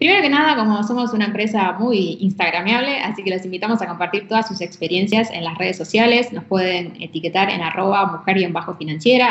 Primero que nada, como somos una empresa muy instagrameable, así que los invitamos a compartir todas sus experiencias en las redes sociales. Nos pueden etiquetar en @mujer-financiera,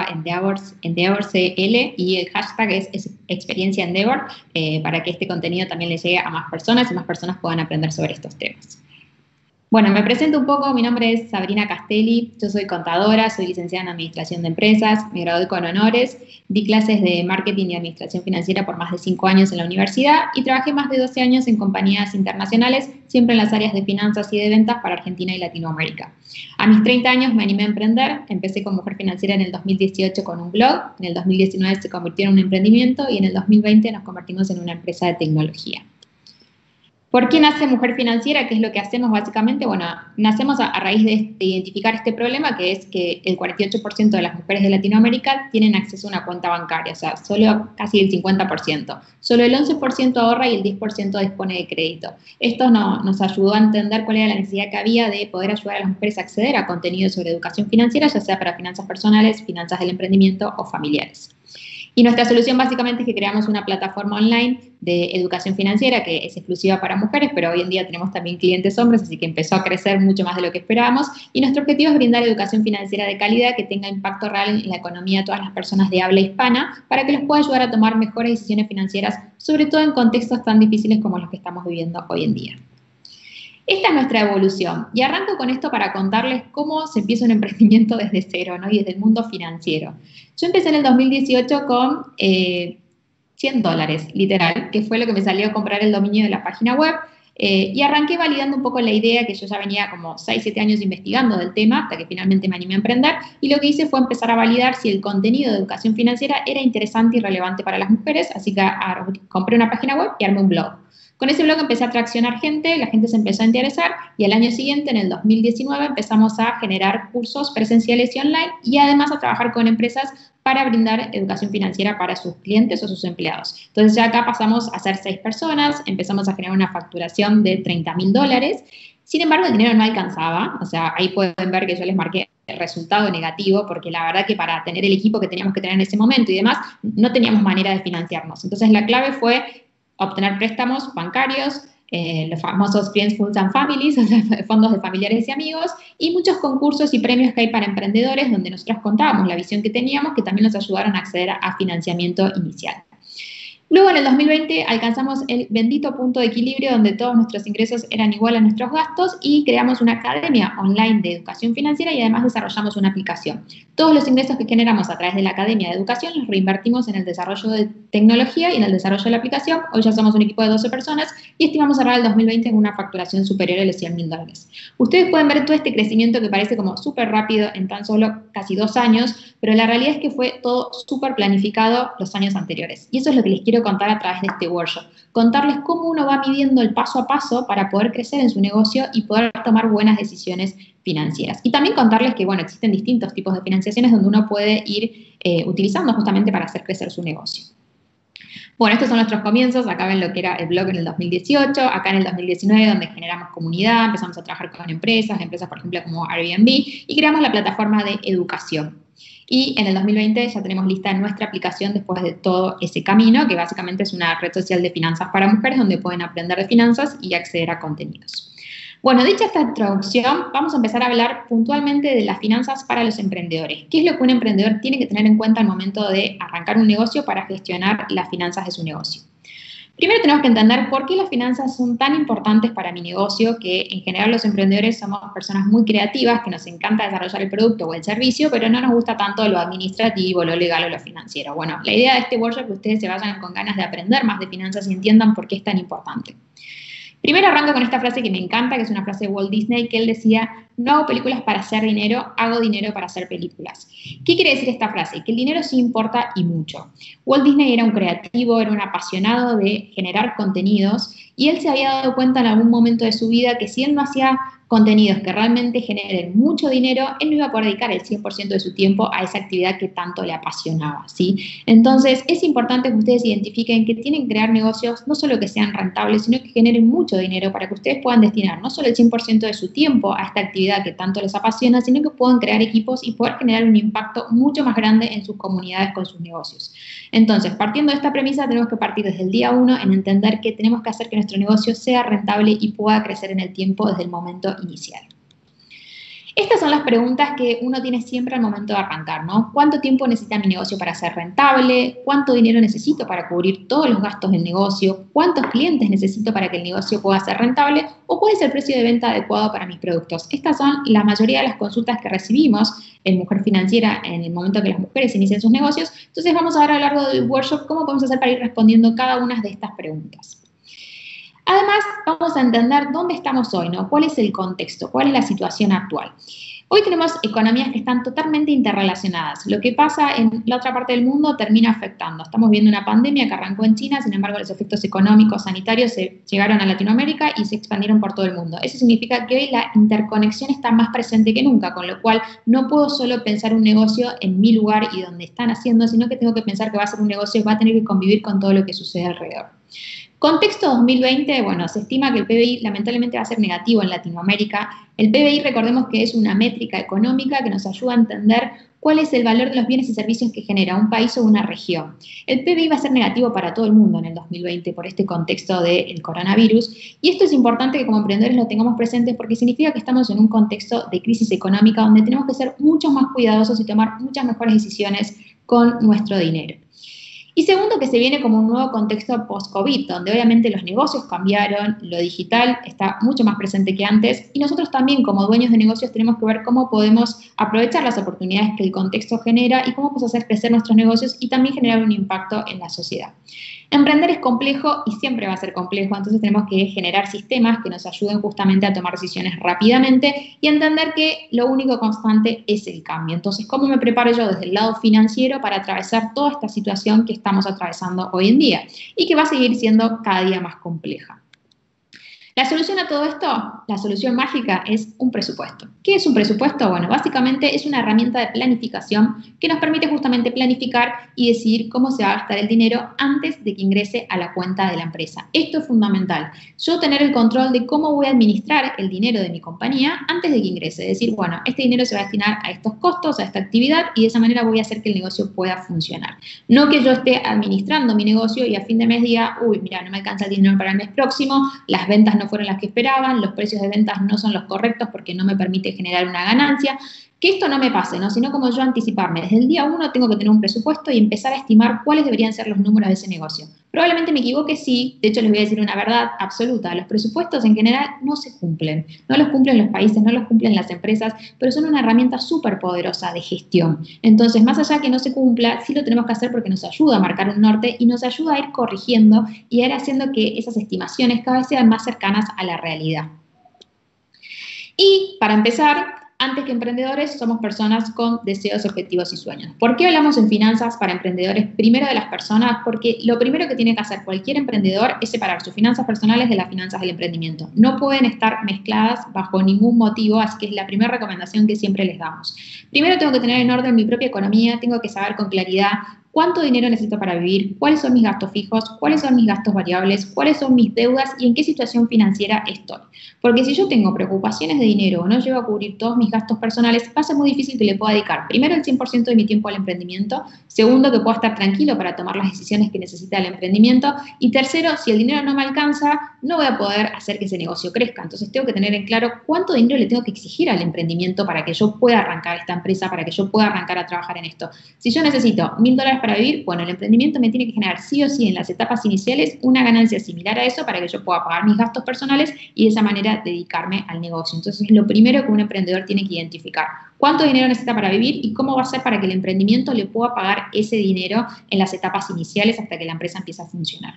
@endeavorcl, y el hashtag es experiencia Endeavor, para que este contenido también le llegue a más personas y más personas puedan aprender sobre estos temas. Bueno, me presento un poco, mi nombre es Sabrina Castelli, yo soy contadora, soy licenciada en Administración de Empresas, me gradué con honores, di clases de Marketing y Administración Financiera por más de 5 años en la universidad y trabajé más de 12 años en compañías internacionales, siempre en las áreas de finanzas y de ventas para Argentina y Latinoamérica. A mis 30 años me animé a emprender, empecé con Mujer Financiera en el 2018 con un blog, en el 2019 se convirtió en un emprendimiento y en el 2020 nos convertimos en una empresa de tecnología. ¿Por qué nace Mujer Financiera? ¿Qué es lo que hacemos básicamente? Bueno, nacemos a raíz de identificar este problema, que es que el 48% de las mujeres de Latinoamérica tienen acceso a una cuenta bancaria, o sea, solo casi el 50%. Solo el 11% ahorra y el 10% dispone de crédito. Esto nos ayudó a entender cuál era la necesidad que había de poder ayudar a las mujeres a acceder a contenido sobre educación financiera, ya sea para finanzas personales, finanzas del emprendimiento o familiares. Y nuestra solución básicamente es que creamos una plataforma online de educación financiera que es exclusiva para mujeres, pero hoy en día tenemos también clientes hombres, así que empezó a crecer mucho más de lo que esperábamos. Y nuestro objetivo es brindar educación financiera de calidad que tenga impacto real en la economía de todas las personas de habla hispana para que los pueda ayudar a tomar mejores decisiones financieras, sobre todo en contextos tan difíciles como los que estamos viviendo hoy en día. Esta es nuestra evolución y arranco con esto para contarles cómo se empieza un emprendimiento desde cero, ¿no? Y desde el mundo financiero. Yo empecé en el 2018 con $100, literal, que fue lo que me salió a comprar el dominio de la página web, y arranqué validando un poco la idea que yo ya venía como 6, 7 años investigando del tema hasta que finalmente me animé a emprender, y lo que hice fue empezar a validar si el contenido de educación financiera era interesante y relevante para las mujeres, así que compré una página web y armé un blog. Con ese blog empecé a traccionar gente, la gente se empezó a interesar y al año siguiente, en el 2019, empezamos a generar cursos presenciales y online y además a trabajar con empresas para brindar educación financiera para sus clientes o sus empleados. Entonces ya acá pasamos a ser 6 personas, empezamos a generar una facturación de $30.000. Sin embargo, el dinero no alcanzaba, o sea, ahí pueden ver que yo les marqué el resultado negativo, porque la verdad que para tener el equipo que teníamos que tener en ese momento y demás, no teníamos manera de financiarnos. Entonces la clave fue obtener préstamos bancarios, los famosos Friends, Foods and Families, o sea, fondos de familiares y amigos, y muchos concursos y premios que hay para emprendedores donde nosotros contábamos la visión que teníamos, que también nos ayudaron a acceder a financiamiento inicial. Luego, en el 2020, alcanzamos el bendito punto de equilibrio donde todos nuestros ingresos eran iguales a nuestros gastos y creamos una academia online de educación financiera y además desarrollamos una aplicación. Todos los ingresos que generamos a través de la academia de educación los reinvertimos en el desarrollo de tecnología y en el desarrollo de la aplicación. Hoy ya somos un equipo de 12 personas y estimamos cerrar el 2020 en una facturación superior a los $100.000. Ustedes pueden ver todo este crecimiento que parece como súper rápido en tan solo casi 2 años, pero la realidad es que fue todo súper planificado los años anteriores. Y eso es lo que les quiero contar a través de este workshop. Contarles cómo uno va midiendo el paso a paso para poder crecer en su negocio y poder tomar buenas decisiones financieras. Y también contarles que, bueno, existen distintos tipos de financiaciones donde uno puede ir utilizando justamente para hacer crecer su negocio. Bueno, estos son nuestros comienzos. Acá ven lo que era el blog en el 2018, acá en el 2019 donde generamos comunidad, empezamos a trabajar con empresas por ejemplo como Airbnb, y creamos la plataforma de educación. Y en el 2020 ya tenemos lista nuestra aplicación después de todo ese camino, que básicamente es una red social de finanzas para mujeres donde pueden aprender de finanzas y acceder a contenidos. Bueno, dicha esta introducción, vamos a empezar a hablar puntualmente de las finanzas para los emprendedores. ¿Qué es lo que un emprendedor tiene que tener en cuenta al momento de arrancar un negocio para gestionar las finanzas de su negocio? Primero tenemos que entender por qué las finanzas son tan importantes para mi negocio, que en general los emprendedores somos personas muy creativas, que nos encanta desarrollar el producto o el servicio, pero no nos gusta tanto lo administrativo, lo legal o lo financiero. Bueno, la idea de este workshop es que ustedes se vayan con ganas de aprender más de finanzas y entiendan por qué es tan importante. Primero arranco con esta frase que me encanta, que es una frase de Walt Disney, que él decía: no hago películas para hacer dinero, hago dinero para hacer películas. ¿Qué quiere decir esta frase? Que el dinero sí importa y mucho. Walt Disney era un creativo, era un apasionado de generar contenidos y él se había dado cuenta en algún momento de su vida que si él no hacía contenidos que realmente generen mucho dinero, él no iba a poder dedicar el 100% de su tiempo a esa actividad que tanto le apasionaba, ¿sí? Entonces, es importante que ustedes identifiquen que tienen que crear negocios no solo que sean rentables, sino que generen mucho dinero para que ustedes puedan destinar no solo el 100% de su tiempo a esta actividad que tanto les apasiona, sino que puedan crear equipos y poder generar un impacto mucho más grande en sus comunidades con sus negocios. Entonces, partiendo de esta premisa, tenemos que partir desde el día 1 en entender que tenemos que hacer que nuestro negocio sea rentable y pueda crecer en el tiempo desde el momento inicial. Estas son las preguntas que uno tiene siempre al momento de arrancar, ¿no? ¿Cuánto tiempo necesita mi negocio para ser rentable? ¿Cuánto dinero necesito para cubrir todos los gastos del negocio? ¿Cuántos clientes necesito para que el negocio pueda ser rentable? ¿O cuál es el precio de venta adecuado para mis productos? Estas son la mayoría de las consultas que recibimos en Mujer Financiera en el momento que las mujeres inician sus negocios. Entonces vamos a ver a lo largo del workshop cómo podemos hacer para ir respondiendo cada una de estas preguntas. Además, vamos a entender dónde estamos hoy, ¿no? ¿Cuál es el contexto? ¿Cuál es la situación actual? Hoy tenemos economías que están totalmente interrelacionadas. Lo que pasa en la otra parte del mundo termina afectando. Estamos viendo una pandemia que arrancó en China, sin embargo, los efectos económicos, sanitarios se llegaron a Latinoamérica y se expandieron por todo el mundo. Eso significa que hoy la interconexión está más presente que nunca, con lo cual no puedo solo pensar un negocio en mi lugar y donde están haciendo, sino que tengo que pensar que va a ser un negocio y va a tener que convivir con todo lo que sucede alrededor. Contexto 2020, bueno, se estima que el PBI lamentablemente va a ser negativo en Latinoamérica. El PBI, recordemos que es una métrica económica que nos ayuda a entender cuál es el valor de los bienes y servicios que genera un país o una región. El PBI va a ser negativo para todo el mundo en el 2020 por este contexto del coronavirus, y esto es importante que como emprendedores lo tengamos presente porque significa que estamos en un contexto de crisis económica donde tenemos que ser mucho más cuidadosos y tomar muchas mejores decisiones con nuestro dinero. Y segundo, que se viene como un nuevo contexto post-COVID, donde obviamente los negocios cambiaron, lo digital está mucho más presente que antes, y nosotros también como dueños de negocios tenemos que ver cómo podemos aprovechar las oportunidades que el contexto genera y cómo podemos hacer crecer nuestros negocios y también generar un impacto en la sociedad. Emprender es complejo y siempre va a ser complejo, entonces tenemos que generar sistemas que nos ayuden justamente a tomar decisiones rápidamente y entender que lo único constante es el cambio. Entonces, ¿cómo me preparo yo desde el lado financiero para atravesar toda esta situación que estamos atravesando hoy en día y que va a seguir siendo cada día más compleja? La solución a todo esto, la solución mágica, es un presupuesto. ¿Qué es un presupuesto? Bueno, básicamente es una herramienta de planificación que nos permite justamente planificar y decidir cómo se va a gastar el dinero antes de que ingrese a la cuenta de la empresa. Esto es fundamental. Yo tener el control de cómo voy a administrar el dinero de mi compañía antes de que ingrese. Es decir, bueno, este dinero se va a destinar a estos costos, a esta actividad y de esa manera voy a hacer que el negocio pueda funcionar. No que yo esté administrando mi negocio y a fin de mes diga, uy, mira, no me alcanza el dinero para el mes próximo, las ventas no fueron las que esperaban, los precios de ventas no son los correctos porque no me permite generar una ganancia. Que esto no me pase, ¿no? Sino como yo anticiparme. Desde el día 1 tengo que tener un presupuesto y empezar a estimar cuáles deberían ser los números de ese negocio. Probablemente me equivoque, sí. De hecho, les voy a decir una verdad absoluta. Los presupuestos en general no se cumplen. No los cumplen los países, no los cumplen las empresas, pero son una herramienta súper poderosa de gestión. Entonces, más allá de que no se cumpla, sí lo tenemos que hacer porque nos ayuda a marcar un norte y nos ayuda a ir corrigiendo y a ir haciendo que esas estimaciones cada vez sean más cercanas a la realidad. Y para empezar, antes que emprendedores, somos personas con deseos, objetivos y sueños. ¿Por qué hablamos en finanzas para emprendedores primero de las personas? Porque lo primero que tiene que hacer cualquier emprendedor es separar sus finanzas personales de las finanzas del emprendimiento. No pueden estar mezcladas bajo ningún motivo, así que es la primera recomendación que siempre les damos. Primero tengo que tener en orden mi propia economía, tengo que saber con claridad cuánto dinero necesito para vivir, cuáles son mis gastos fijos, cuáles son mis gastos variables, cuáles son mis deudas y en qué situación financiera estoy. Porque si yo tengo preocupaciones de dinero o no llego a cubrir todos mis gastos personales, va a ser muy difícil que le pueda dedicar primero el 100% de mi tiempo al emprendimiento, segundo que pueda estar tranquilo para tomar las decisiones que necesita el emprendimiento y tercero, si el dinero no me alcanza, no voy a poder hacer que ese negocio crezca. Entonces tengo que tener en claro cuánto dinero le tengo que exigir al emprendimiento para que yo pueda arrancar esta empresa, para que yo pueda arrancar a trabajar en esto. Si yo necesito $1.000 para vivir, bueno, el emprendimiento me tiene que generar sí o sí en las etapas iniciales una ganancia similar a eso para que yo pueda pagar mis gastos personales y de esa manera dedicarme al negocio. Entonces es lo primero que un emprendedor tiene que identificar. ¿Cuánto dinero necesita para vivir y cómo va a ser para que el emprendimiento le pueda pagar ese dinero en las etapas iniciales hasta que la empresa empiece a funcionar?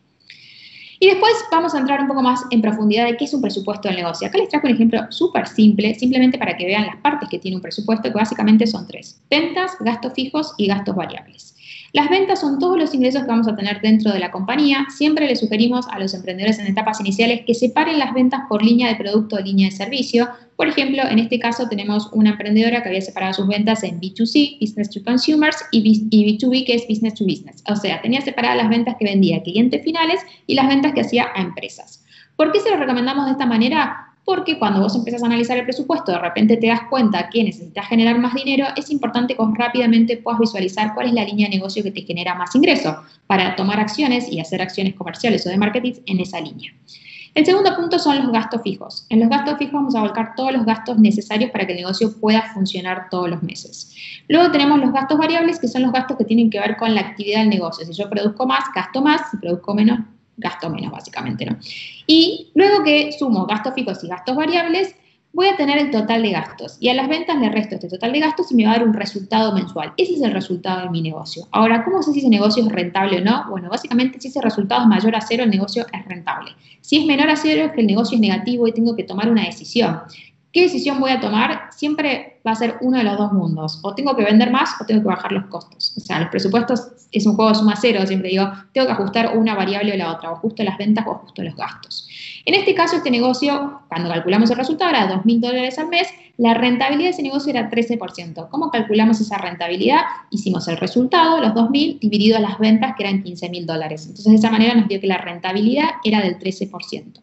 Y después vamos a entrar un poco más en profundidad de qué es un presupuesto del negocio. Acá les traigo un ejemplo súper simple, simplemente para que vean las partes que tiene un presupuesto, que básicamente son 3. Ventas, gastos fijos y gastos variables. Las ventas son todos los ingresos que vamos a tener dentro de la compañía. Siempre le sugerimos a los emprendedores en etapas iniciales que separen las ventas por línea de producto o línea de servicio. Por ejemplo, en este caso tenemos una emprendedora que había separado sus ventas en B2C, Business to Consumers, y B2B, que es Business to Business. O sea, tenía separadas las ventas que vendía a clientes finales y las ventas que hacía a empresas. ¿Por qué se lo recomendamos de esta manera? Porque cuando vos empezás a analizar el presupuesto, de repente te das cuenta que necesitas generar más dinero, es importante que vos rápidamente puedas visualizar cuál es la línea de negocio que te genera más ingreso para tomar acciones y hacer acciones comerciales o de marketing en esa línea. El segundo punto son los gastos fijos. En los gastos fijos vamos a volcar todos los gastos necesarios para que el negocio pueda funcionar todos los meses. Luego tenemos los gastos variables, que son los gastos que tienen que ver con la actividad del negocio. Si yo produzco más, gasto más; si produzco menos, gasto menos, básicamente, ¿no? Y luego que sumo gastos fijos y gastos variables, voy a tener el total de gastos. Y a las ventas le resto este total de gastos y me va a dar un resultado mensual. Ese es el resultado de mi negocio. Ahora, ¿cómo sé si ese negocio es rentable o no? Bueno, básicamente, si ese resultado es mayor a 0, el negocio es rentable. Si es menor a 0, es que el negocio es negativo y tengo que tomar una decisión. ¿Qué decisión voy a tomar? Siempre va a ser uno de los dos mundos. O tengo que vender más o tengo que bajar los costos. O sea, los presupuestos es un juego de suma cero. Siempre digo, tengo que ajustar una variable o la otra. O ajusto las ventas o ajusto los gastos. En este caso, este negocio, cuando calculamos el resultado, era $2.000 al mes. La rentabilidad de ese negocio era 13%. ¿Cómo calculamos esa rentabilidad? Hicimos el resultado, los 2.000, dividido a las ventas, que eran $15.000. Entonces, de esa manera nos dio que la rentabilidad era del 13%.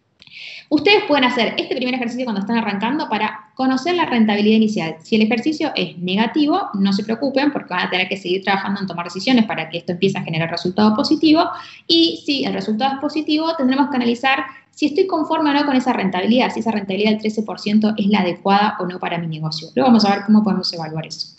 Ustedes pueden hacer este primer ejercicio cuando están arrancando para conocer la rentabilidad inicial. Si el ejercicio es negativo, no se preocupen porque van a tener que seguir trabajando en tomar decisiones para que esto empiece a generar resultado positivo. Y si el resultado es positivo, tendremos que analizar si estoy conforme o no con esa rentabilidad, si esa rentabilidad del 13% es la adecuada o no para mi negocio. Luego vamos a ver cómo podemos evaluar eso.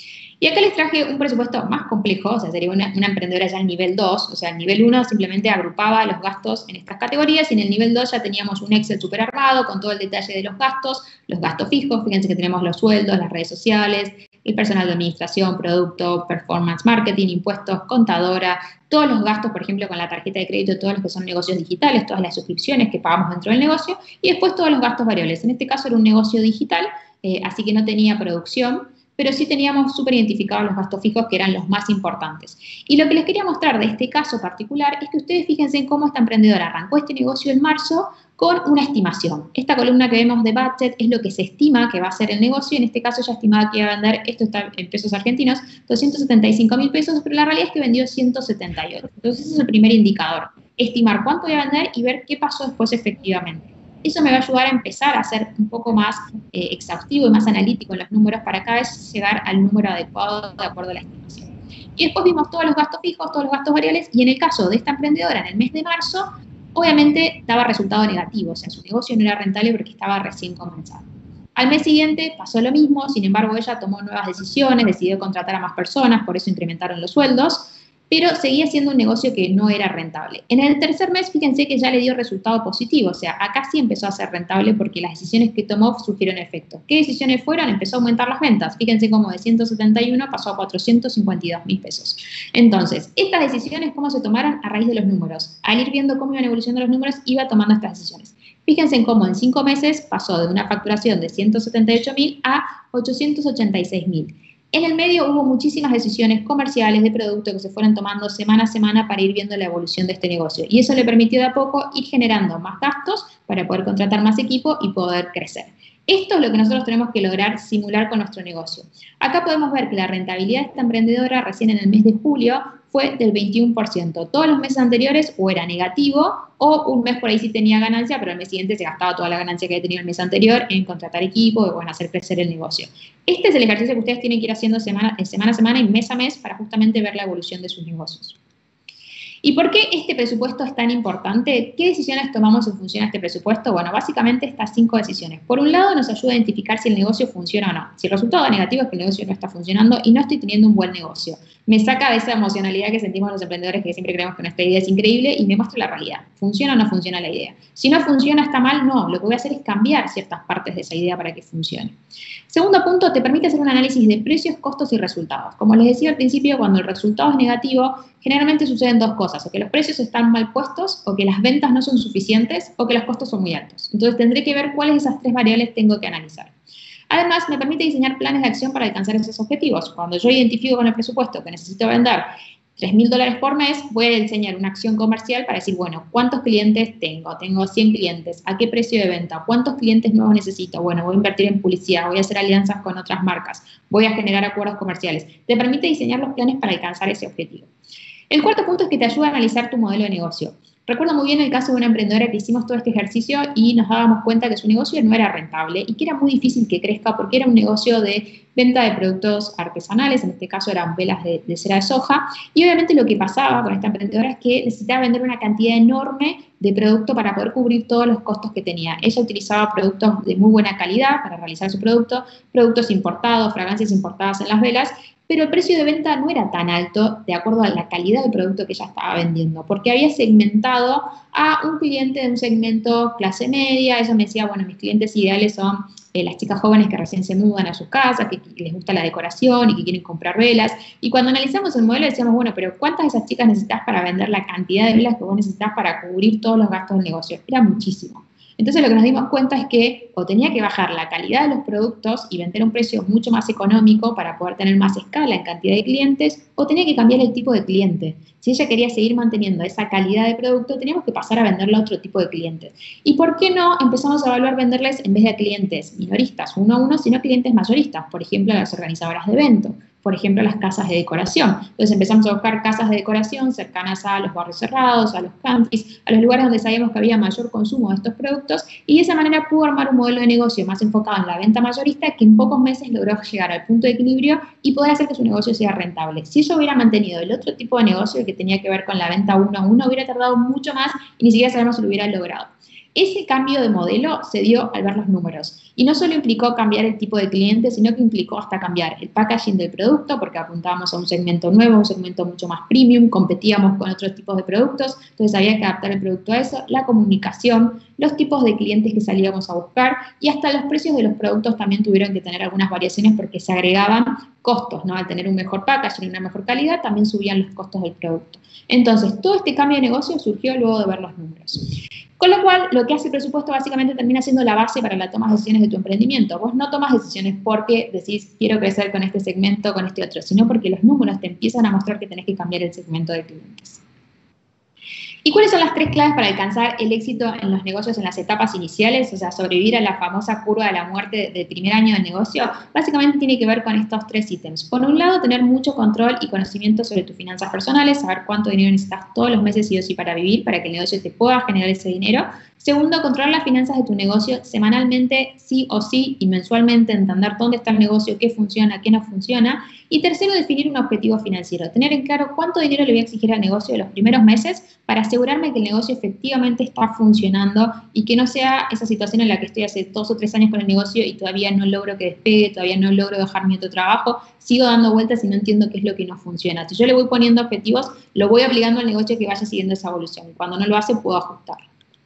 Y acá les traje un presupuesto más complejo, o sea, sería una emprendedora ya en nivel 2, o sea, el nivel 1 simplemente agrupaba los gastos en estas categorías, y en el nivel 2 ya teníamos un Excel súper armado con todo el detalle de los gastos fijos. Fíjense que tenemos los sueldos, las redes sociales, el personal de administración, producto, performance marketing, impuestos, contadora, todos los gastos, por ejemplo, con la tarjeta de crédito, todos los que son negocios digitales, todas las suscripciones que pagamos dentro del negocio, y después todos los gastos variables. En este caso era un negocio digital, así que no tenía producción, pero sí teníamos súper identificados los gastos fijos, que eran los más importantes. Y lo que les quería mostrar de este caso particular es que ustedes fíjense en cómo esta emprendedora arrancó este negocio en marzo con una estimación. Esta columna que vemos de budget es lo que se estima que va a ser el negocio. En este caso ella estimaba que iba a vender, esto está en pesos argentinos, 275.000 pesos, pero la realidad es que vendió 178. Entonces ese es el primer indicador. Estimar cuánto voy a vender y ver qué pasó después efectivamente. Eso me va a ayudar a empezar a ser un poco más exhaustivo y más analítico en los números para cada vez llegar al número adecuado de acuerdo a la estimación. Y después vimos todos los gastos fijos, todos los gastos variables, y en el caso de esta emprendedora en el mes de marzo, obviamente daba resultado negativo, o sea, su negocio no era rentable porque estaba recién comenzando. Al mes siguiente pasó lo mismo, sin embargo ella tomó nuevas decisiones, decidió contratar a más personas, por eso incrementaron los sueldos, pero seguía siendo un negocio que no era rentable. En el tercer mes, fíjense que ya le dio resultado positivo, o sea, acá sí empezó a ser rentable porque las decisiones que tomó surgieron efectos. ¿Qué decisiones fueron? Empezó a aumentar las ventas. Fíjense cómo de 171 pasó a 452.000 pesos. Entonces, estas decisiones, ¿cómo se tomaron? A raíz de los números. Al ir viendo cómo iban evolucionando los números, iba tomando estas decisiones. Fíjense en cómo en 5 meses pasó de una facturación de 178.000 a 886.000. En el medio hubo muchísimas decisiones comerciales de producto que se fueron tomando semana a semana para ir viendo la evolución de este negocio. Y eso le permitió de a poco ir generando más gastos para poder contratar más equipo y poder crecer. Esto es lo que nosotros tenemos que lograr simular con nuestro negocio. Acá podemos ver que la rentabilidad de esta emprendedora recién en el mes de julio fue del 21%. Todos los meses anteriores o era negativo o un mes por ahí sí tenía ganancia, pero el mes siguiente se gastaba toda la ganancia que había tenido el mes anterior en contratar equipo o en hacer crecer el negocio. Este es el ejercicio que ustedes tienen que ir haciendo semana a semana y mes a mes para justamente ver la evolución de sus negocios. ¿Y por qué este presupuesto es tan importante? ¿Qué decisiones tomamos en función a este presupuesto? Bueno, básicamente estas 5 decisiones. Por un lado, nos ayuda a identificar si el negocio funciona o no. Si el resultado negativo es que el negocio no está funcionando y no estoy teniendo un buen negocio. Me saca de esa emocionalidad que sentimos los emprendedores que siempre creemos que nuestra idea es increíble y me muestra la realidad. ¿Funciona o no funciona la idea? Si no funciona, está mal, no. Lo que voy a hacer es cambiar ciertas partes de esa idea para que funcione. Segundo punto, te permite hacer un análisis de precios, costos y resultados. Como les decía al principio, cuando el resultado es negativo, generalmente suceden 2 cosas, o que los precios están mal puestos, o que las ventas no son suficientes, o que los costos son muy altos. Entonces tendré que ver cuáles de esas 3 variables tengo que analizar. Además, me permite diseñar planes de acción para alcanzar esos objetivos. Cuando yo identifico con el presupuesto que necesito vender $3.000 por mes, voy a diseñar una acción comercial para decir, bueno, ¿cuántos clientes tengo? Tengo 100 clientes. ¿A qué precio de venta? ¿Cuántos clientes nuevos necesito? Bueno, voy a invertir en publicidad, voy a hacer alianzas con otras marcas, voy a generar acuerdos comerciales. Te permite diseñar los planes para alcanzar ese objetivo. El cuarto punto es que te ayuda a analizar tu modelo de negocio. Recuerdo muy bien el caso de una emprendedora que hicimos todo este ejercicio y nos dábamos cuenta que su negocio no era rentable y que era muy difícil que crezca porque era un negocio de venta de productos artesanales, en este caso eran velas de cera de soja, y obviamente lo que pasaba con esta emprendedora es que necesitaba vender una cantidad enorme de producto para poder cubrir todos los costos que tenía. Ella utilizaba productos de muy buena calidad para realizar su producto, productos importados, fragancias importadas en las velas, pero el precio de venta no era tan alto de acuerdo a la calidad del producto que ella estaba vendiendo, porque había segmentado a un cliente de un segmento clase media. Ella me decía, bueno, mis clientes ideales son las chicas jóvenes que recién se mudan a sus casas, que les gusta la decoración y que quieren comprar velas. Y cuando analizamos el modelo decíamos, bueno, pero ¿cuántas de esas chicas necesitas para vender la cantidad de velas que vos necesitas para cubrir todos los gastos del negocio? Era muchísimo. Entonces lo que nos dimos cuenta es que o tenía que bajar la calidad de los productos y vender a un precio mucho más económico para poder tener más escala en cantidad de clientes, o tenía que cambiar el tipo de cliente. Si ella quería seguir manteniendo esa calidad de producto, teníamos que pasar a venderle a otro tipo de clientes. ¿Y por qué no empezamos a evaluar venderles en vez de a clientes minoristas, uno a uno, sino a clientes mayoristas? Por ejemplo, a las organizadoras de eventos, por ejemplo, a las casas de decoración. Entonces empezamos a buscar casas de decoración cercanas a los barrios cerrados, a los countries, a los lugares donde sabíamos que había mayor consumo de estos productos, y de esa manera pudo armar un modelo de negocio más enfocado en la venta mayorista que en pocos meses logró llegar al punto de equilibrio y poder hacer que su negocio sea rentable. Si ella hubiera mantenido el otro tipo de negocio que tenía que ver con la venta uno a uno, hubiera tardado mucho más y ni siquiera sabemos si lo hubiera logrado. Ese cambio de modelo se dio al ver los números. Y no solo implicó cambiar el tipo de cliente, sino que implicó hasta cambiar el packaging del producto, porque apuntábamos a un segmento nuevo, un segmento mucho más premium, competíamos con otros tipos de productos, entonces había que adaptar el producto a eso, la comunicación, los tipos de clientes que salíamos a buscar, y hasta los precios de los productos también tuvieron que tener algunas variaciones porque se agregaban costos, ¿no? Al tener un mejor packaging y una mejor calidad, también subían los costos del producto. Entonces, todo este cambio de negocio surgió luego de ver los números. Con lo cual, lo que hace el presupuesto básicamente termina siendo la base para la toma de decisiones de tu emprendimiento. Vos no tomas decisiones porque decís, quiero crecer con este segmento, con este otro, sino porque los números te empiezan a mostrar que tenés que cambiar el segmento de clientes. ¿Y cuáles son las 3 claves para alcanzar el éxito en los negocios en las etapas iniciales? O sea, sobrevivir a la famosa curva de la muerte del primer año del negocio. Básicamente tiene que ver con estos 3 ítems. Por un lado, tener mucho control y conocimiento sobre tus finanzas personales, saber cuánto dinero necesitas todos los meses sí o sí para vivir, para que el negocio te pueda generar ese dinero. Segundo, controlar las finanzas de tu negocio semanalmente, sí o sí, y mensualmente, entender dónde está el negocio, qué funciona, qué no funciona. Y tercero, definir un objetivo financiero. Tener en claro cuánto dinero le voy a exigir al negocio de los primeros meses para asegurarme que el negocio efectivamente está funcionando y que no sea esa situación en la que estoy hace 2 o 3 años con el negocio y todavía no logro que despegue, todavía no logro dejar mi otro trabajo, sigo dando vueltas y no entiendo qué es lo que no funciona. Si yo le voy poniendo objetivos, lo voy obligando al negocio a que vaya siguiendo esa evolución. Cuando no lo hace, puedo ajustar.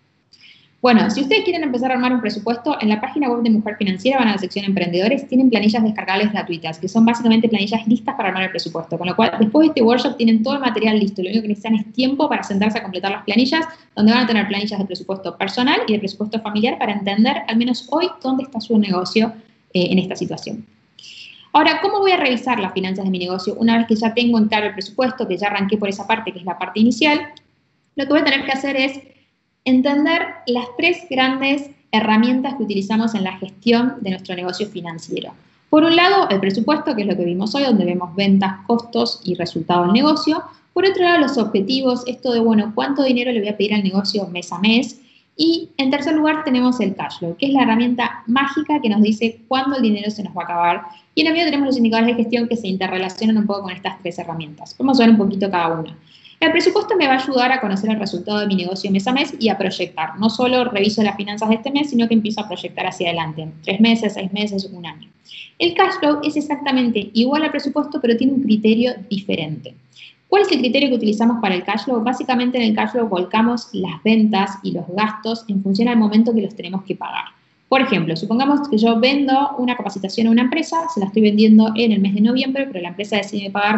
Bueno, si ustedes quieren empezar a armar un presupuesto, en la página web de Mujer Financiera van a la sección Emprendedores, tienen planillas descargables gratuitas, que son básicamente planillas listas para armar el presupuesto, con lo cual después de este workshop tienen todo el material listo, lo único que necesitan es tiempo para sentarse a completar las planillas, donde van a tener planillas de presupuesto personal y de presupuesto familiar para entender al menos hoy dónde está su negocio en esta situación. Ahora, ¿cómo voy a revisar las finanzas de mi negocio una vez que ya tengo en claro el presupuesto, que ya arranqué por esa parte, que es la parte inicial? Lo que voy a tener que hacer es entender las 3 grandes herramientas que utilizamos en la gestión de nuestro negocio financiero. Por un lado, el presupuesto, que es lo que vimos hoy, donde vemos ventas, costos y resultado del negocio. Por otro lado, los objetivos, esto de, bueno, cuánto dinero le voy a pedir al negocio mes a mes. Y en tercer lugar tenemos el cash flow, que es la herramienta mágica que nos dice cuándo el dinero se nos va a acabar. Y en el medio tenemos los indicadores de gestión que se interrelacionan un poco con estas 3 herramientas. Vamos a ver un poquito cada una. El presupuesto me va a ayudar a conocer el resultado de mi negocio mes a mes y a proyectar. No solo reviso las finanzas de este mes, sino que empiezo a proyectar hacia adelante, en 3 meses, 6 meses, un año. El cash flow es exactamente igual al presupuesto, pero tiene un criterio diferente. ¿Cuál es el criterio que utilizamos para el cash flow? Básicamente en el cash flow volcamos las ventas y los gastos en función al momento que los tenemos que pagar. Por ejemplo, supongamos que yo vendo una capacitación a una empresa, se la estoy vendiendo en el mes de noviembre, pero la empresa decide pagarme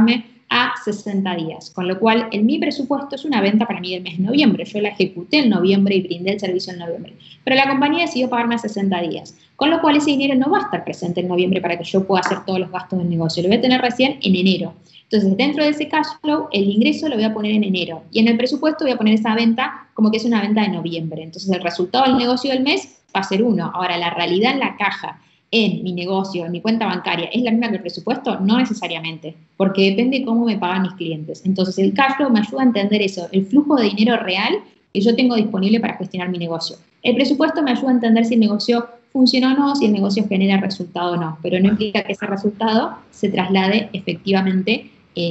a 60 días, con lo cual en mi presupuesto es una venta para mí del mes de noviembre. Yo la ejecuté en noviembre y brindé el servicio en noviembre, pero la compañía decidió pagarme a 60 días, con lo cual ese dinero no va a estar presente en noviembre para que yo pueda hacer todos los gastos del negocio, lo voy a tener recién en enero. Entonces, dentro de ese cash flow, el ingreso lo voy a poner en enero y en el presupuesto voy a poner esa venta como que es una venta de noviembre. Entonces, el resultado del negocio del mes va a ser 1. Ahora, la realidad en la caja, en mi negocio, en mi cuenta bancaria, ¿es la misma que el presupuesto? No necesariamente, porque depende de cómo me pagan mis clientes. Entonces, el cash flow me ayuda a entender eso, el flujo de dinero real que yo tengo disponible para gestionar mi negocio. El presupuesto me ayuda a entender si el negocio funciona o no, si el negocio genera resultado o no, pero no implica que ese resultado se traslade efectivamente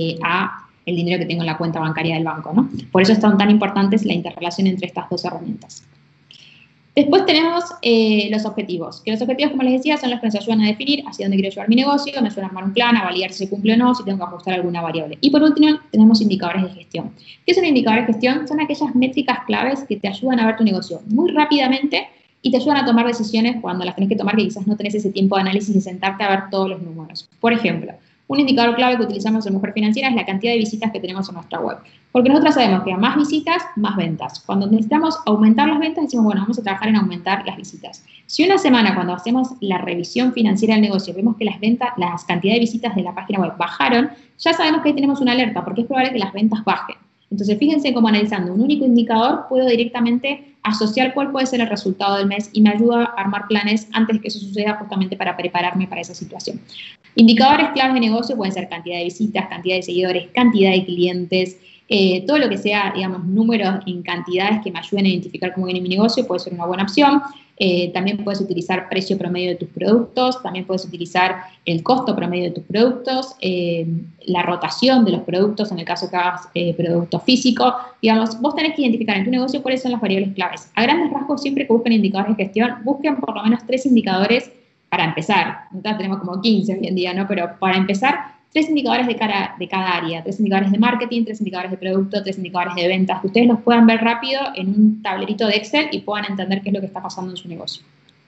a el dinero que tengo en la cuenta bancaria del banco, ¿no? Por eso es tan importante la interrelación entre estas dos herramientas. Después tenemos los objetivos, que los objetivos, como les decía, son los que nos ayudan a definir hacia dónde quiero llevar mi negocio, me ayudan a armar un plan, a validar si se cumple o no, si tengo que ajustar alguna variable. Y por último, tenemos indicadores de gestión. ¿Qué son indicadores de gestión? Son aquellas métricas claves que te ayudan a ver tu negocio muy rápidamente y te ayudan a tomar decisiones cuando las tenés que tomar, que quizás no tenés ese tiempo de análisis de sentarte a ver todos los números. Por ejemplo, un indicador clave que utilizamos en Mujer Financiera es la cantidad de visitas que tenemos en nuestra web. Porque nosotros sabemos que a más visitas, más ventas. Cuando necesitamos aumentar las ventas, decimos, bueno, vamos a trabajar en aumentar las visitas. Si una semana, cuando hacemos la revisión financiera del negocio, vemos que las ventas, las cantidades de visitas de la página web bajaron, ya sabemos que ahí tenemos una alerta, porque es probable que las ventas bajen. Entonces, fíjense cómo analizando un único indicador puedo directamente asociar cuál puede ser el resultado del mes y me ayuda a armar planes antes de que eso suceda, justamente para prepararme para esa situación. Indicadores claves de negocio pueden ser cantidad de visitas, cantidad de seguidores, cantidad de clientes, todo lo que sea, digamos, números en cantidades que me ayuden a identificar cómo viene mi negocio puede ser una buena opción. También puedes utilizar precio promedio de tus productos, también puedes utilizar el costo promedio de tus productos, la rotación de los productos en el caso que hagas producto físico. Digamos, vos tenés que identificar en tu negocio cuáles son las variables claves. A grandes rasgos, siempre que busquen indicadores de gestión, busquen por lo menos 3 indicadores para empezar. Nosotros tenemos como 15 hoy en día, ¿no? Pero para empezar, 3 indicadores de cada área, 3 indicadores de marketing, 3 indicadores de producto, 3 indicadores de ventas, que ustedes los puedan ver rápido en un tablerito de Excel y puedan entender qué es lo que está pasando en su negocio.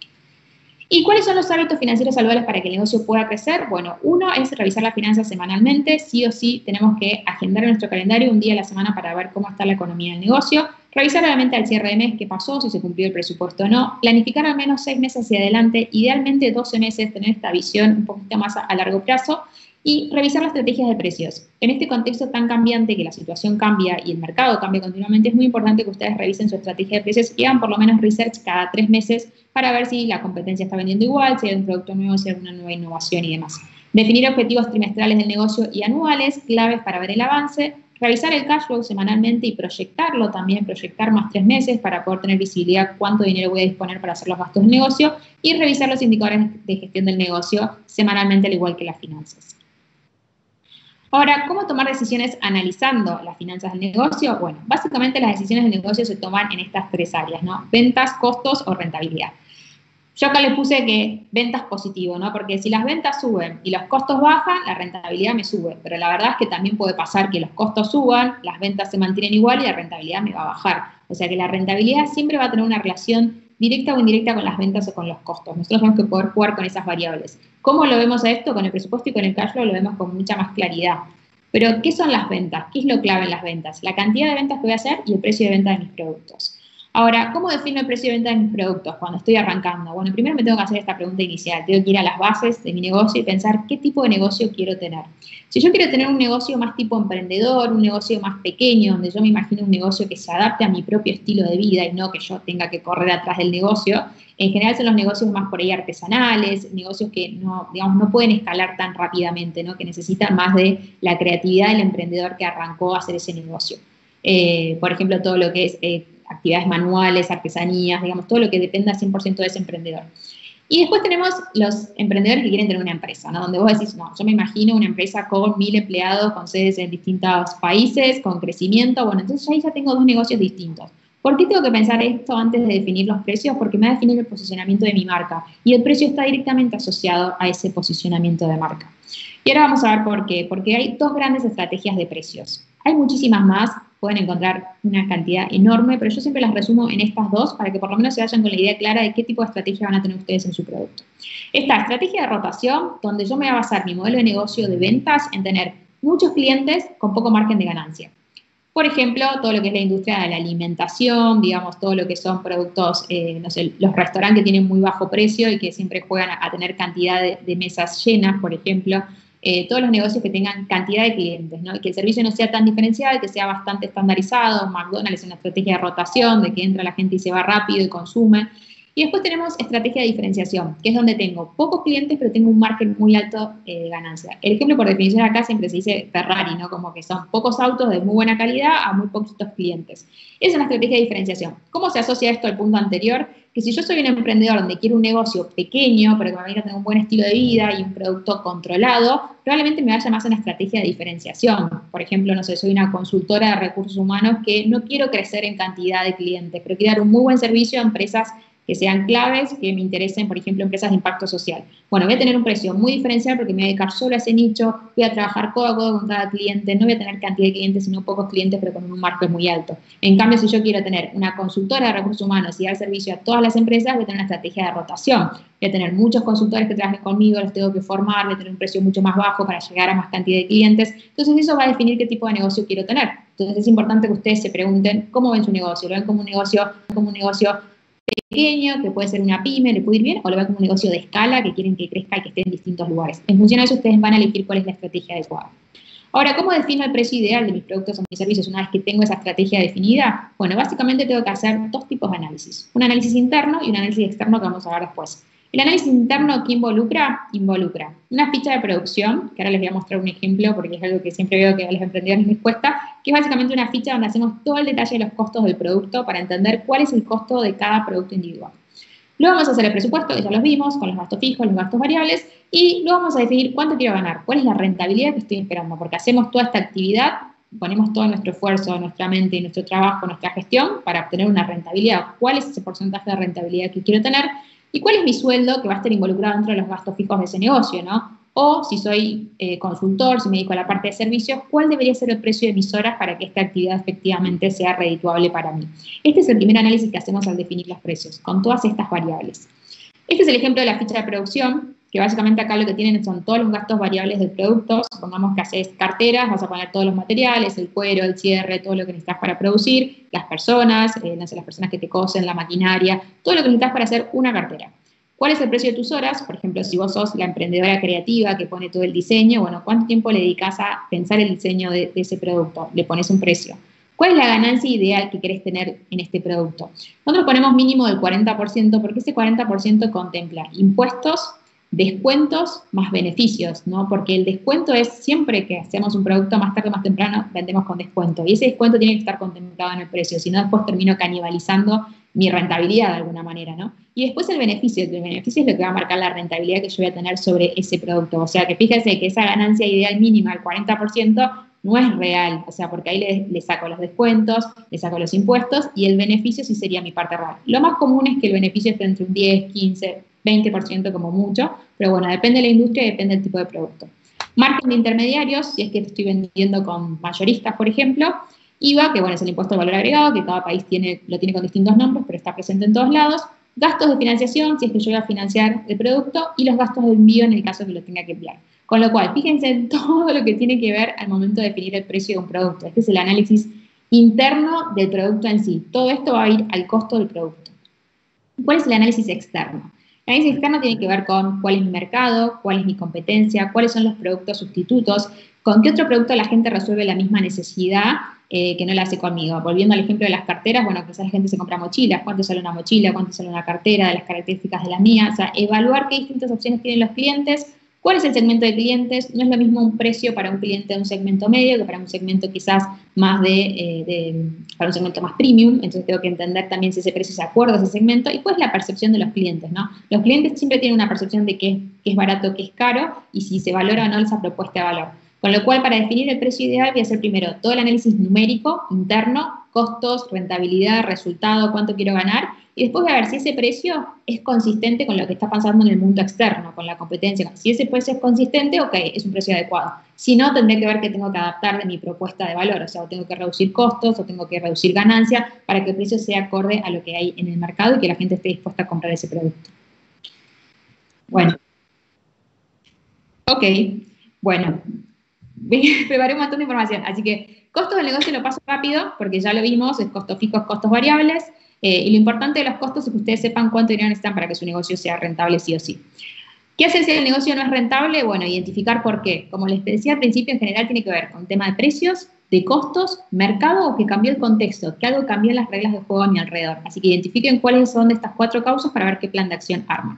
¿Y cuáles son los hábitos financieros saludables para que el negocio pueda crecer? Bueno, uno es revisar las finanzas semanalmente. Sí o sí tenemos que agendar en nuestro calendario un día a la semana para ver cómo está la economía del negocio. Revisar realmente al cierre de mes qué pasó, si se cumplió el presupuesto o no. Planificar al menos 6 meses hacia adelante, idealmente 12 meses, tener esta visión un poquito más a largo plazo. Y revisar las estrategias de precios. En este contexto tan cambiante, que la situación cambia y el mercado cambia continuamente, es muy importante que ustedes revisen su estrategia de precios y hagan por lo menos research cada 3 meses para ver si la competencia está vendiendo igual, si hay un producto nuevo, si hay una nueva innovación y demás. Definir objetivos trimestrales del negocio y anuales, claves para ver el avance. Revisar el cash flow semanalmente y proyectarlo también, proyectar más 3 meses para poder tener visibilidad cuánto dinero voy a disponer para hacer los gastos del negocio y revisar los indicadores de gestión del negocio semanalmente, al igual que las finanzas. Ahora, ¿cómo tomar decisiones analizando las finanzas del negocio? Bueno, básicamente las decisiones del negocio se toman en estas 3 áreas, ¿no? Ventas, costos o rentabilidad. Yo acá les puse que ventas positivo, ¿no? Porque si las ventas suben y los costos bajan, la rentabilidad me sube. Pero la verdad es que también puede pasar que los costos suban, las ventas se mantienen igual y la rentabilidad me va a bajar. O sea que la rentabilidad siempre va a tener una relación directa o indirecta con las ventas o con los costos. Nosotros tenemos que poder jugar con esas variables. ¿Cómo lo vemos a esto? Con el presupuesto y con el cash flow lo vemos con mucha más claridad. Pero, ¿qué son las ventas? ¿Qué es lo clave en las ventas? La cantidad de ventas que voy a hacer y el precio de venta de mis productos. Ahora, ¿cómo defino el precio de venta de mis productos cuando estoy arrancando? Bueno, primero me tengo que hacer esta pregunta inicial. Tengo que ir a las bases de mi negocio y pensar qué tipo de negocio quiero tener. Si yo quiero tener un negocio más tipo emprendedor, un negocio más pequeño, donde yo me imagino un negocio que se adapte a mi propio estilo de vida y no que yo tenga que correr atrás del negocio, en general son los negocios más por ahí artesanales, negocios que no, digamos, no pueden escalar tan rápidamente, ¿no? Que necesitan más de la creatividad del emprendedor que arrancó a hacer ese negocio. Por ejemplo, todo lo que es actividades manuales, artesanías, digamos, todo lo que dependa 100% de ese emprendedor. Y después tenemos los emprendedores que quieren tener una empresa, ¿no? Donde vos decís, no, yo me imagino una empresa con 1000 empleados, con sedes en distintos países, con crecimiento. Bueno, entonces ahí ya tengo 2 negocios distintos. ¿Por qué tengo que pensar esto antes de definir los precios? Porque me va a definir el posicionamiento de mi marca. Y el precio está directamente asociado a ese posicionamiento de marca. Y ahora vamos a ver por qué. Porque hay 2 grandes estrategias de precios. Hay muchísimas más, pueden encontrar una cantidad enorme, pero yo siempre las resumo en estas 2 para que por lo menos se vayan con la idea clara de qué tipo de estrategia van a tener ustedes en su producto. Esta estrategia de rotación, donde yo me voy a basar mi modelo de negocio de ventas en tener muchos clientes con poco margen de ganancia. Por ejemplo, todo lo que es la industria de la alimentación, digamos, todo lo que son productos, no sé, los restaurantes que tienen muy bajo precio y que siempre juegan a tener cantidad de mesas llenas, por ejemplo, todos los negocios que tengan cantidad de clientes, ¿no? Y que el servicio no sea tan diferencial, que sea bastante estandarizado. McDonald's es una estrategia de rotación, de que entra la gente y se va rápido y consume. Y después tenemos estrategia de diferenciación, que es donde tengo pocos clientes, pero tengo un margen muy alto de ganancia. El ejemplo, por definición, acá siempre se dice Ferrari, ¿no? Como que son pocos autos de muy buena calidad a muy poquitos clientes. Esa es una estrategia de diferenciación. ¿Cómo se asocia esto al punto anterior? Que si yo soy un emprendedor donde quiero un negocio pequeño, pero que me permita tener un buen estilo de vida y un producto controlado, probablemente me vaya más a una estrategia de diferenciación. Por ejemplo, no sé, soy una consultora de recursos humanos que no quiero crecer en cantidad de clientes, pero quiero dar un muy buen servicio a empresas que sean claves, que me interesen, por ejemplo, empresas de impacto social. Bueno, voy a tener un precio muy diferencial porque me voy a dedicar solo a ese nicho, voy a trabajar codo a codo con cada cliente, no voy a tener cantidad de clientes, sino pocos clientes, pero con un margen muy alto. En cambio, si yo quiero tener una consultora de recursos humanos y dar servicio a todas las empresas, voy a tener una estrategia de rotación. Voy a tener muchos consultores que trabajen conmigo, los tengo que formar, voy a tener un precio mucho más bajo para llegar a más cantidad de clientes. Entonces, eso va a definir qué tipo de negocio quiero tener. Entonces, es importante que ustedes se pregunten cómo ven su negocio. ¿Lo ven como un negocio pequeño, que puede ser una pyme, le puede ir bien, o lo ven como un negocio de escala que quieren que crezca y que esté en distintos lugares? En función a eso, ustedes van a elegir cuál es la estrategia adecuada. Ahora, ¿cómo defino el precio ideal de mis productos o mis servicios una vez que tengo esa estrategia definida? Bueno, básicamente tengo que hacer dos tipos de análisis. Un análisis interno y un análisis externo que vamos a ver después. El análisis interno, ¿qué involucra? Involucra una ficha de producción, que ahora les voy a mostrar un ejemplo porque es algo que siempre veo que a los emprendedores les cuesta, que es básicamente una ficha donde hacemos todo el detalle de los costos del producto para entender cuál es el costo de cada producto individual. Luego vamos a hacer el presupuesto, que ya los vimos, con los gastos fijos, los gastos variables, y luego vamos a definir cuánto quiero ganar, cuál es la rentabilidad que estoy esperando, porque hacemos toda esta actividad, ponemos todo nuestro esfuerzo, nuestra mente y nuestro trabajo, nuestra gestión, para obtener una rentabilidad. ¿Cuál es ese porcentaje de rentabilidad que quiero tener? ¿Y cuál es mi sueldo que va a estar involucrado dentro de los gastos fijos de ese negocio, ¿no? O si soy consultor, si me dedico a la parte de servicios, ¿cuál debería ser el precio de mis horas para que esta actividad efectivamente sea redituable para mí? Este es el primer análisis que hacemos al definir los precios, con todas estas variables. Este es el ejemplo de la ficha de producción, que básicamente acá lo que tienen son todos los gastos variables del producto. Supongamos que haces carteras, vas a poner todos los materiales, el cuero, el cierre, todo lo que necesitas para producir, las personas, no sé, las personas que te cosen, la maquinaria, todo lo que necesitas para hacer una cartera. ¿Cuál es el precio de tus horas? Por ejemplo, si vos sos la emprendedora creativa que pone todo el diseño, bueno, ¿cuánto tiempo le dedicas a pensar el diseño de ese producto? Le pones un precio. ¿Cuál es la ganancia ideal que querés tener en este producto? Nosotros ponemos mínimo del 40%, porque ese 40% contempla impuestos, descuentos más beneficios, ¿no? Porque el descuento es siempre que hacemos un producto más tarde o más temprano, vendemos con descuento. Y ese descuento tiene que estar contemplado en el precio, si no después termino canibalizando mi rentabilidad de alguna manera, ¿no? Y después el beneficio es lo que va a marcar la rentabilidad que yo voy a tener sobre ese producto. O sea que fíjense que esa ganancia ideal mínima, el 40%, no es real, o sea, porque ahí le saco los descuentos, le saco los impuestos y el beneficio sí sería mi parte real. Lo más común es que el beneficio esté entre un 10, 15, 20% como mucho, pero bueno, depende de la industria y depende del tipo de producto. Margen de intermediarios, si es que estoy vendiendo con mayoristas, por ejemplo. IVA, que bueno, es el impuesto de valor agregado, que cada país lo tiene con distintos nombres, pero está presente en todos lados. Gastos de financiación, si es que yo voy a financiar el producto, y los gastos de envío en el caso que lo tenga que enviar. Con lo cual, fíjense en todo lo que tiene que ver al momento de definir el precio de un producto. Este es el análisis interno del producto en sí. Todo esto va a ir al costo del producto. ¿Cuál es el análisis externo? El análisis externo tiene que ver con cuál es mi mercado, cuál es mi competencia, cuáles son los productos sustitutos, con qué otro producto la gente resuelve la misma necesidad que no la hace conmigo. Volviendo al ejemplo de las carteras, bueno, quizás la gente se compra mochilas, cuánto sale una mochila, cuánto sale una cartera, de las características de la mía, o sea, evaluar qué distintas opciones tienen los clientes. ¿Cuál es el segmento de clientes? No es lo mismo un precio para un cliente de un segmento medio que para un segmento quizás más para un segmento más premium. Entonces tengo que entender también si ese precio se acuerda a ese segmento. Y pues la percepción de los clientes, ¿no? Los clientes siempre tienen una percepción de qué es barato, qué es caro y si se valora o no esa propuesta de valor. Con lo cual, para definir el precio ideal voy a hacer primero todo el análisis numérico, interno, costos, rentabilidad, resultado, cuánto quiero ganar, y después voy a ver si ese precio es consistente con lo que está pasando en el mundo externo, con la competencia. Si ese precio es consistente, ok, es un precio adecuado. Si no, tendré que ver qué tengo que adaptar de mi propuesta de valor, o sea, o tengo que reducir costos, o tengo que reducir ganancia, para que el precio sea acorde a lo que hay en el mercado y que la gente esté dispuesta a comprar ese producto. Bueno. Ok, bueno. preparé un montón de información. Así que costos del negocio lo paso rápido, porque ya lo vimos, es costos fijos, costos variables, y lo importante de los costos es que ustedes sepan cuánto dinero necesitan para que su negocio sea rentable sí o sí. ¿Qué hacer si el negocio no es rentable? Bueno, identificar por qué. Como les decía al principio, en general tiene que ver con tema de precios, de costos, mercado o que cambió el contexto, que algo cambió en las reglas de juego a mi alrededor. Así que identifiquen cuáles son de estas 4 causas para ver qué plan de acción arman.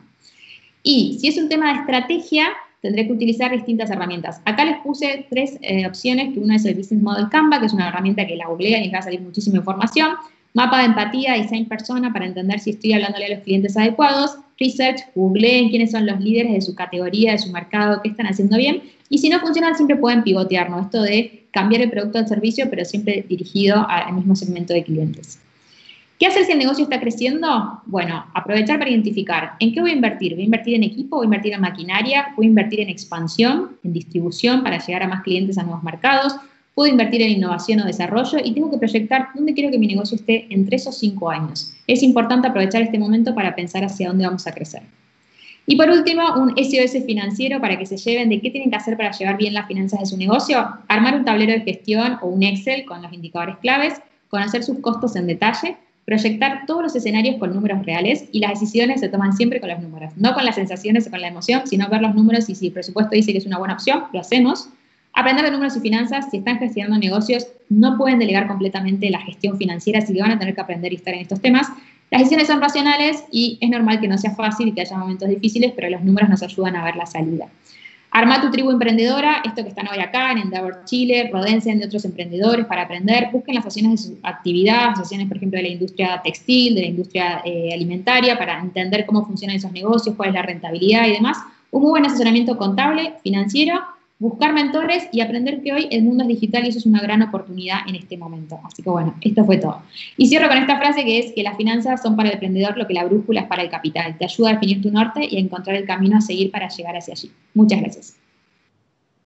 Y si es un tema de estrategia, tendré que utilizar distintas herramientas. Acá les puse 3 opciones, que una es el Business Model Canva, que es una herramienta que la googlean y les va a salir muchísima información. Mapa de empatía, design persona, para entender si estoy hablándole a los clientes adecuados. Research, googleen quiénes son los líderes de su categoría, de su mercado, qué están haciendo bien. Y si no funcionan, siempre pueden pivotear, ¿no? Esto de cambiar el producto al servicio, pero siempre dirigido al mismo segmento de clientes. ¿Qué hacer si el negocio está creciendo? Bueno, aprovechar para identificar en qué voy a invertir. ¿Voy a invertir en equipo? ¿Voy a invertir en maquinaria? ¿Voy a invertir en expansión, en distribución para llegar a más clientes, a nuevos mercados? ¿Puedo invertir en innovación o desarrollo? Y tengo que proyectar dónde quiero que mi negocio esté en 3 o 5 años. Es importante aprovechar este momento para pensar hacia dónde vamos a crecer. Y por último, un SOS financiero para que se lleven de qué tienen que hacer para llevar bien las finanzas de su negocio. Armar un tablero de gestión o un Excel con los indicadores claves, conocer sus costos en detalle, proyectar todos los escenarios con números reales y las decisiones se toman siempre con los números, no con las sensaciones o con la emoción, sino ver los números y si el presupuesto dice que es una buena opción, lo hacemos. Aprender de números y finanzas, si están gestionando negocios, no pueden delegar completamente la gestión financiera, así que van a tener que aprender y estar en estos temas. Las decisiones son racionales y es normal que no sea fácil y que haya momentos difíciles, pero los números nos ayudan a ver la salida. Arma tu tribu emprendedora, esto que están hoy acá en Endeavor Chile, rodéense de otros emprendedores para aprender, busquen las asociaciones de su actividad, asociaciones, por ejemplo, de la industria textil, de la industria alimentaria, para entender cómo funcionan esos negocios, cuál es la rentabilidad y demás. Un muy buen asesoramiento contable, financiero, buscar mentores y aprender que hoy el mundo es digital y eso es una gran oportunidad en este momento. Así que bueno, esto fue todo. Y cierro con esta frase que es que las finanzas son para el emprendedor lo que la brújula es para el capital. Te ayuda a definir tu norte y a encontrar el camino a seguir para llegar hacia allí. Muchas gracias.